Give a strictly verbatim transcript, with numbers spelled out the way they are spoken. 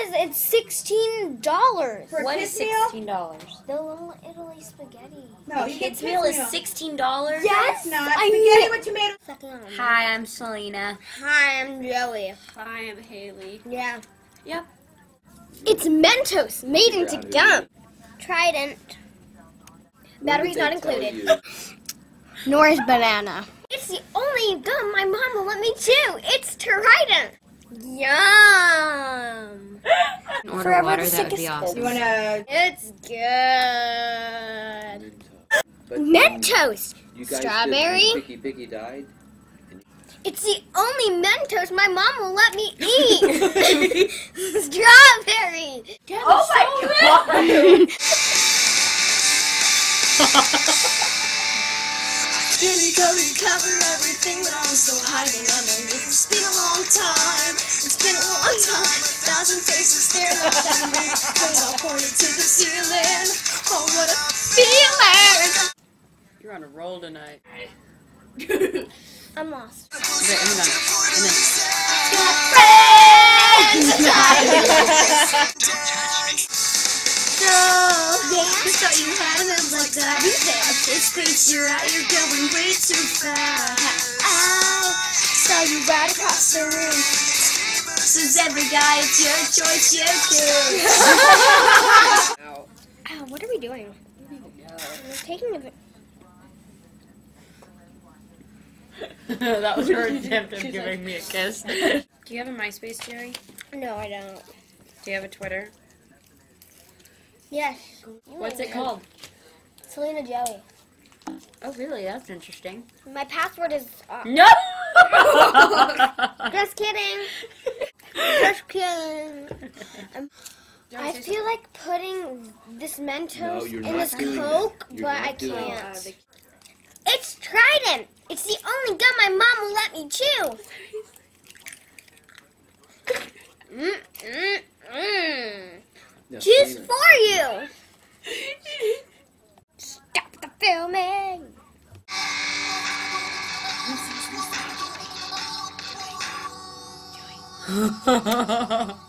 says it's sixteen dollars. What is sixteen dollars? The little Italy spaghetti. No, the kids' meal is sixteen dollars. Yes, not I spaghetti knew- with tomato. Hi, I'm Selena. Hi, I'm Joey. Hi, I'm Haley. Yeah. Yep. It's Mentos made into gum. Trident. Batteries not included. Nor is banana. It's the only gum my mom will let me chew. It's Trident. Yum. Order Forever water, the that would be sickest awesome. You wanna? It's good. Mentos. You guys Strawberry. Did, Picky Picky died. It's the only Mentos my mom will let me eat. Strawberry. Oh my god! Skinny coated, cover everything, but I'm still hiding underneath. It's been a long time. It's been a long time. Thousand faces staring up at me. Things all pointed to the ceiling. Oh, what a feeling! You're on a roll tonight. I'm lost. Okay, hang on. And then. So, yeah, thought you had a move like that. You there? This space you're at, you're going way too fast. Ow, saw you right across the room. Says every guy, it's your choice, you choose. Ow, what are we doing? We're taking a bit. That was her attempt of giving me a kiss. Do you have a MySpace, Jerry? No, I don't. Do you have a Twitter? Yes. What's it called? Selena Joey. Oh, really? That's interesting. My password is. Uh, No! just kidding. Just kidding. Um, I feel like putting this Mentos No, you're in not this doing that. Coke, You're but not I doing can't. that. It's Trident. It's the only gum my mom will let me chew. Mm, mm, mm. Yeah, Just Selena. for you. Stop the filming.